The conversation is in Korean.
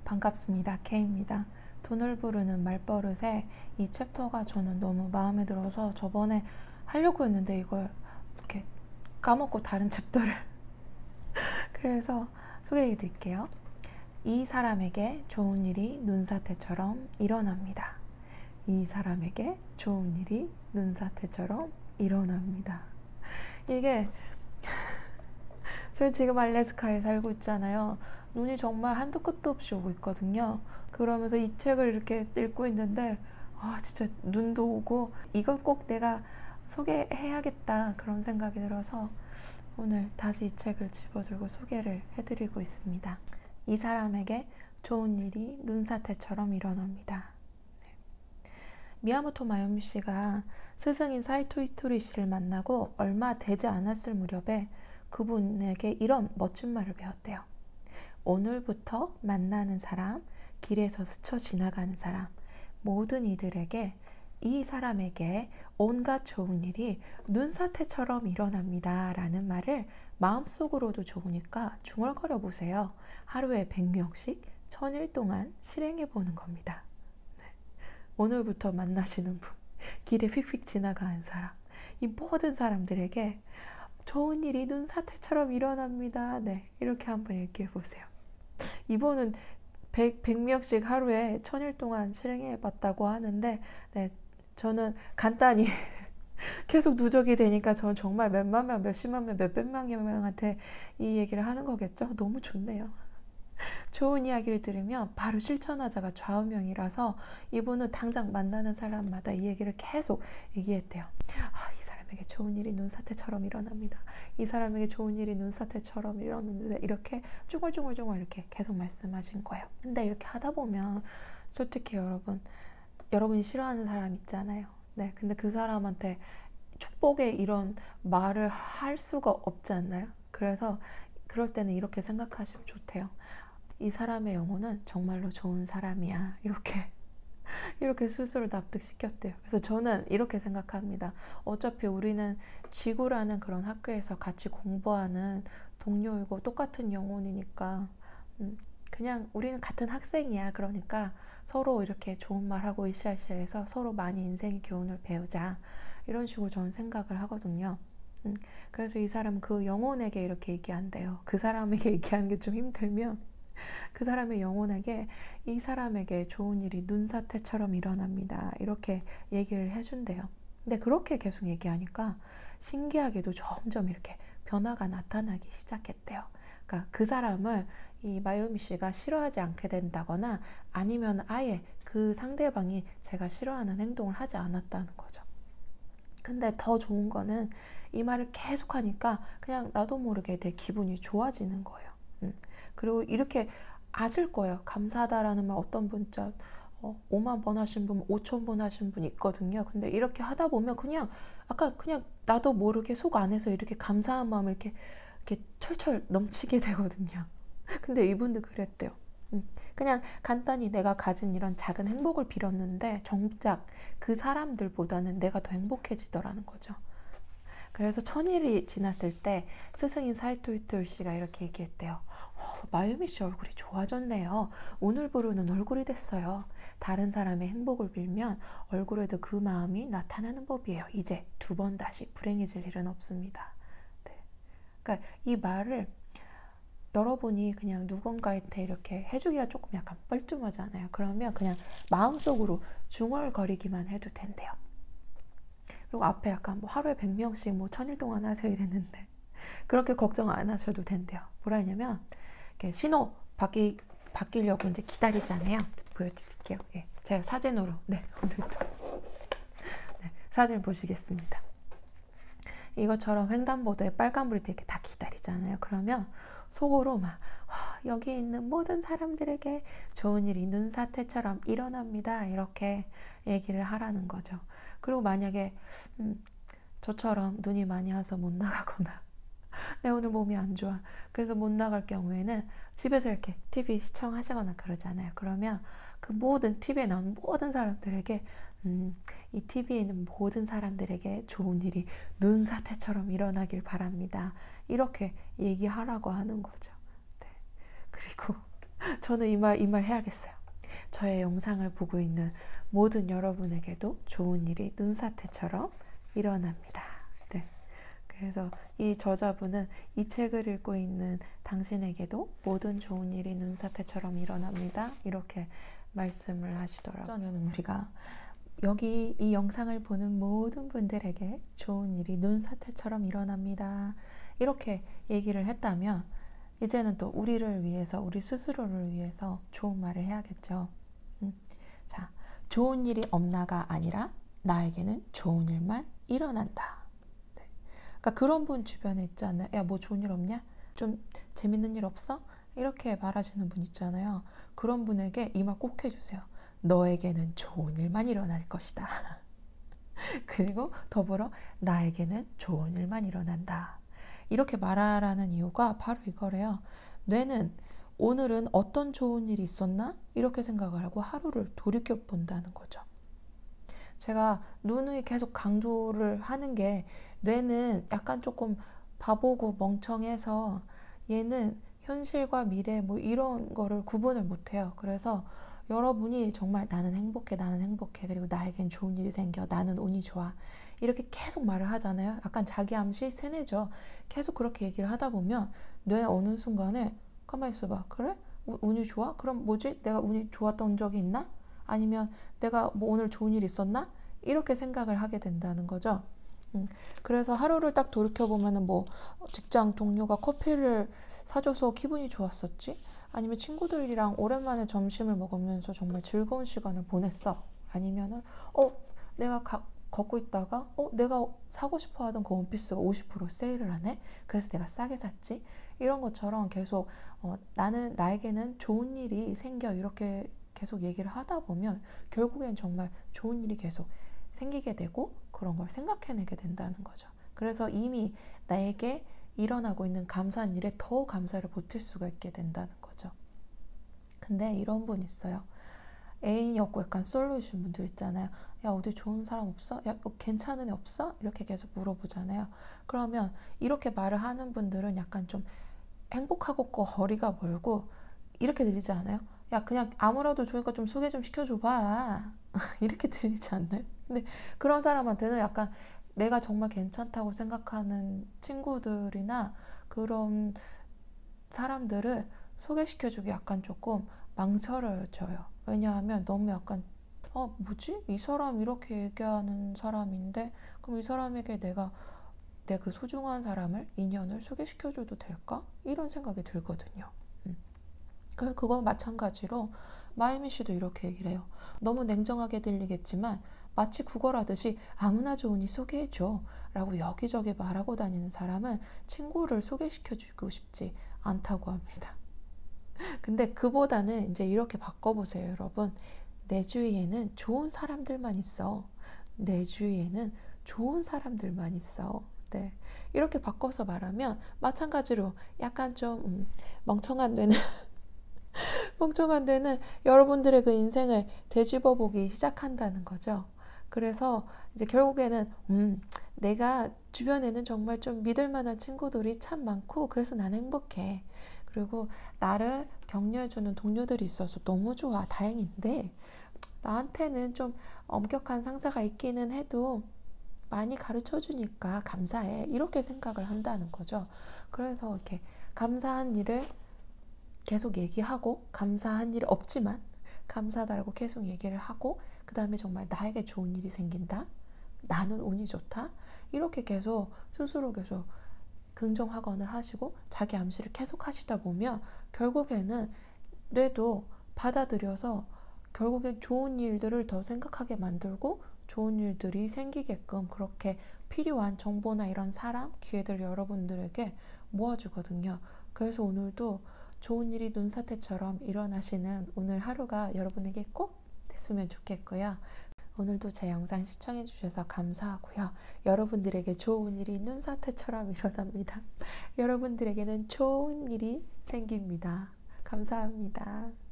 반갑습니다. K입니다. 돈을 부르는 말버릇에 이 챕터가 저는 너무 마음에 들어서 저번에 하려고 했는데 이걸 이렇게 까먹고 다른 챕터를 그래서 소개해 드릴게요. 이 사람에게 좋은 일이 눈사태처럼 일어납니다. 이 사람에게 좋은 일이 눈사태처럼 일어납니다. 이게 저 지금 알래스카에 살고 있잖아요. 눈이 정말 한도 끝도 없이 오고 있거든요. 그러면서 이 책을 이렇게 읽고 있는데 진짜 눈도 오고 이걸 꼭 내가 소개해야겠다 그런 생각이 들어서 오늘 다시 이 책을 집어들고 소개를 해드리고 있습니다. 이 사람에게 좋은 일이 눈사태처럼 일어납니다. 미야모토 마요미 씨가 스승인 사이토 이토리 씨를 만나고 얼마 되지 않았을 무렵에 그분에게 이런 멋진 말을 배웠대요. 오늘부터 만나는 사람, 길에서 스쳐 지나가는 사람, 모든 이들에게 이 사람에게 온갖 좋은 일이 눈사태처럼 일어납니다 라는 말을 마음속으로도 좋으니까 중얼거려 보세요. 하루에 100명씩 1000일 동안 실행해 보는 겁니다. 오늘부터 만나시는 분, 길에 휙휙 지나가는 사람, 이 모든 사람들에게 좋은 일이 눈사태처럼 일어납니다. 네, 이렇게 한번 얘기해 보세요. 이분은 100명씩 하루에 1000일 동안 실행해 봤다고 하는데 네, 저는 간단히 계속 누적이 되니까 저는 정말 몇만 명, 몇십만 명, 몇백만 명한테 이 얘기를 하는 거겠죠. 너무 좋네요. 좋은 이야기를 들으면 바로 실천하자가 좌우명이라서 이분은 당장 만나는 사람마다 이 얘기를 계속 얘기했대요. 이 사람에게 좋은 일이 눈사태처럼 일어납니다. 이 사람에게 좋은 일이 눈사태처럼 일어나는데 이렇게 쭈글쭈글쭈글 이렇게 계속 말씀하신 거예요. 근데 이렇게 하다 보면 솔직히 여러분이 싫어하는 사람 있잖아요. 네, 근데 그 사람한테 축복의 이런 말을 할 수가 없지 않나요? 그래서 그럴 때는 이렇게 생각하시면 좋대요. 이 사람의 영혼은 정말로 좋은 사람이야. 이렇게 스스로 납득시켰대요. 그래서 저는 이렇게 생각합니다. 어차피 우리는 지구라는 그런 학교에서 같이 공부하는 동료이고 똑같은 영혼이니까 그냥 우리는 같은 학생이야. 그러니까 서로 이렇게 좋은 말하고 으쌰으쌰해서 서로 많이 인생의 교훈을 배우자. 이런 식으로 저는 생각을 하거든요. 그래서 이 사람은 그 영혼에게 이렇게 얘기한대요. 그 사람에게 얘기하는 게 좀 힘들면 그 사람의 영혼에게 이 사람에게 좋은 일이 눈사태처럼 일어납니다. 이렇게 얘기를 해준대요. 근데 그렇게 계속 얘기하니까 신기하게도 점점 이렇게 변화가 나타나기 시작했대요. 그러니까 그 사람을 이 마요미 씨가 싫어하지 않게 된다거나 아니면 아예 그 상대방이 제가 싫어하는 행동을 하지 않았다는 거죠. 근데 더 좋은 거는 이 말을 계속 하니까 그냥 나도 모르게 내 기분이 좋아지는 거예요. 그리고 이렇게 아실 거예요. 감사하다라는 말 어떤 문자 5만 번 하신 분, 5천 번 하신 분 있거든요. 근데 이렇게 하다 보면 그냥 나도 모르게 속 안에서 이렇게 감사한 마음을 이렇게 철철 넘치게 되거든요. 근데 이분도 그랬대요. 그냥 간단히 내가 가진 이런 작은 행복을 빌었는데 정작 그 사람들보다는 내가 더 행복해지더라는 거죠. 그래서 1000일이 지났을 때 스승인 사이토 이토리 씨가 이렇게 얘기했대요. 마요미 씨 얼굴이 좋아졌네요. 오늘 부르는 얼굴이 됐어요. 다른 사람의 행복을 빌면 얼굴에도 그 마음이 나타나는 법이에요. 이제 2번 다시 불행해질 일은 없습니다. 네. 그러니까 이 말을 여러분이 그냥 누군가한테 이렇게 해주기가 조금 약간 뻘쭘하잖아요. 그러면 그냥 마음속으로 중얼거리기만 해도 된대요. 그리고 앞에 약간 하루에 100명씩 1000일 동안 하세요 이랬는데 그렇게 걱정 안 하셔도 된대요. 뭐라 하냐면 이렇게 신호 바뀌려고 이제 기다리잖아요. 보여드릴게요. 예, 제가 사진으로 오늘도 사진 보시겠습니다. 이것처럼 횡단보도에 빨간불이 이렇게 다 기다리잖아요. 그러면 속으로 여기 있는 모든 사람들에게 좋은 일이 눈사태처럼 일어납니다. 이렇게 얘기를 하라는 거죠. 그리고 만약에 저처럼 눈이 많이 와서 못 나가거나 내 오늘 몸이 안 좋아. 그래서 못 나갈 경우에는 집에서 이렇게 TV 시청하시거나 그러잖아요. 그러면 그 모든 TV에 나오는 모든 사람들에게 이 TV에 있는 모든 사람들에게 좋은 일이 눈사태처럼 일어나길 바랍니다. 이렇게 얘기하라고 하는 거죠. 네. 그리고 저는 이 말 해야겠어요. 저의 영상을 보고 있는 모든 여러분에게도 좋은 일이 눈사태처럼 일어납니다. 네. 그래서 이 저자분은 이 책을 읽고 있는 당신에게도 모든 좋은 일이 눈사태처럼 일어납니다. 이렇게 말씀을 하시더라고요. 저는 우리가 여기 이 영상을 보는 모든 분들에게 좋은 일이 눈사태처럼 일어납니다. 이렇게 얘기를 했다면 이제는 또 우리를 위해서, 우리 스스로를 위해서 좋은 말을 해야겠죠. 자, 좋은 일이 없나가 아니라 나에게는 좋은 일만 일어난다. 네. 그러니까 그런 분 주변에 있잖아요. 야, 뭐 좋은 일 없냐? 좀 재밌는 일 없어? 이렇게 말하시는 분 있잖아요. 그런 분에게 이 말 꼭 해주세요. 너에게는 좋은 일만 일어날 것이다. 그리고 더불어 나에게는 좋은 일만 일어난다. 이렇게 말하라는 이유가 바로 이거래요. 뇌는 오늘은 어떤 좋은 일이 있었나? 이렇게 생각을 하고 하루를 돌이켜 본다는 거죠. 제가 누누이 계속 강조를 하는 게 뇌는 약간 조금 바보고 멍청해서 얘는 현실과 미래 뭐 이런 거를 구분을 못해요. 그래서 여러분이 정말 나는 행복해, 나는 행복해, 그리고 나에겐 좋은 일이 생겨, 나는 운이 좋아, 이렇게 계속 말을 하잖아요. 약간 자기 암시 세뇌죠. 계속 그렇게 얘기를 하다 보면 뇌 어느 순간에 가만히 있어봐. 그래? 운이 좋아? 그럼 뭐지? 내가 운이 좋았던 적이 있나? 아니면 내가 뭐 오늘 좋은 일 있었나? 이렇게 생각을 하게 된다는 거죠. 그래서 하루를 딱 돌이켜보면은 뭐 직장 동료가 커피를 사줘서 기분이 좋았었지? 아니면 친구들이랑 오랜만에 점심을 먹으면서 정말 즐거운 시간을 보냈어. 아니면은 내가 걷고 있다가 내가 사고 싶어 하던 그 원피스가 50% 세일을 하네? 그래서 내가 싸게 샀지? 이런 것처럼 계속 나에게는 좋은 일이 생겨, 이렇게 계속 얘기를 하다 보면 결국엔 정말 좋은 일이 계속 생기게 되고 그런 걸 생각해내게 된다는 거죠. 그래서 이미 나에게 일어나고 있는 감사한 일에 더 감사를 보탤 수가 있게 된다는 거죠. 근데 이런 분 있어요. 애인이 없고 약간 솔로이신 분들 있잖아요. 야, 어디 좋은 사람 없어? 야, 괜찮은 애 없어? 이렇게 계속 물어보잖아요. 그러면 이렇게 말을 하는 분들은 약간 좀 행복하고 거리가 멀고 이렇게 들리지 않아요? 야, 그냥 아무라도 좋으니까 좀 소개 좀 시켜줘봐. 이렇게 들리지 않나요? 근데 그런 사람한테는 약간 내가 정말 괜찮다고 생각하는 친구들이나 그런 사람들을 소개시켜주기 약간 조금 망설여져요. 왜냐하면 너무 약간 뭐지? 이 사람 이렇게 얘기하는 사람인데 그럼 이 사람에게 내가 내 그 소중한 사람을, 인연을 소개시켜줘도 될까? 이런 생각이 들거든요. 그래서 그거 마찬가지로 마이미 씨도 이렇게 얘기를 해요. 너무 냉정하게 들리겠지만 마치 구걸하듯이 아무나 좋으니 소개해줘 라고 여기저기 말하고 다니는 사람은 친구를 소개시켜주고 싶지 않다고 합니다. 근데 그보다는 이제 이렇게 바꿔보세요, 여러분. 내 주위에는 좋은 사람들만 있어. 내 주위에는 좋은 사람들만 있어. 네. 이렇게 바꿔서 말하면 마찬가지로 약간 좀 멍청한 뇌는 멍청한 뇌는 여러분들의 그 인생을 되짚어 보기 시작한다는 거죠. 그래서 이제 결국에는 내가 주변에는 정말 좀 믿을 만한 친구들이 참 많고 그래서 난 행복해. 그리고 나를 격려해주는 동료들이 있어서 너무 좋아. 다행인데 나한테는 좀 엄격한 상사가 있기는 해도 많이 가르쳐주니까 감사해. 이렇게 생각을 한다는 거죠. 그래서 이렇게 감사한 일을 계속 얘기하고 감사한 일이 없지만 감사하다라고 계속 얘기를 하고 그 다음에 정말 나에게 좋은 일이 생긴다. 나는 운이 좋다. 이렇게 계속 스스로 계속 긍정학원을 하시고 자기 암시를 계속 하시다 보면 결국에는 뇌도 받아들여서 결국엔 좋은 일들을 더 생각하게 만들고 좋은 일들이 생기게끔 그렇게 필요한 정보나 이런 사람, 기회들 여러분들에게 모아주거든요. 그래서 오늘도 좋은 일이 눈사태처럼 일어나시는 오늘 하루가 여러분에게 꼭 됐으면 좋겠고요. 오늘도 제 영상 시청해 주셔서 감사하고요. 여러분들에게 좋은 일이 눈사태처럼 일어납니다. 여러분들에게는 좋은 일이 생깁니다. 감사합니다.